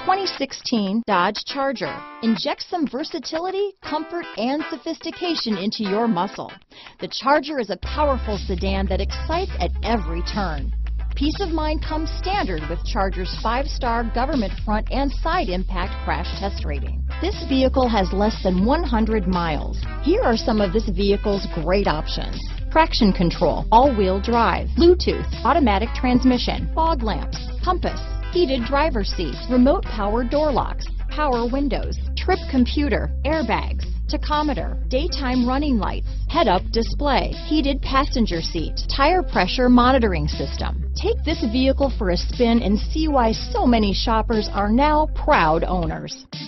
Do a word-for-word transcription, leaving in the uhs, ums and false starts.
twenty sixteen Dodge Charger. Inject some versatility, comfort, and sophistication into your muscle. The Charger is a powerful sedan that excites at every turn. Peace of mind comes standard with Charger's five-star government front and side impact crash test rating. This vehicle has less than one hundred miles. Here are some of this vehicle's great options: traction control, all-wheel drive, Bluetooth, automatic transmission, fog lamps, compass, heated driver's seat, remote power door locks, power windows, trip computer, airbags, tachometer, daytime running lights, head-up display, heated passenger seat, tire pressure monitoring system. Take this vehicle for a spin and see why so many shoppers are now proud owners.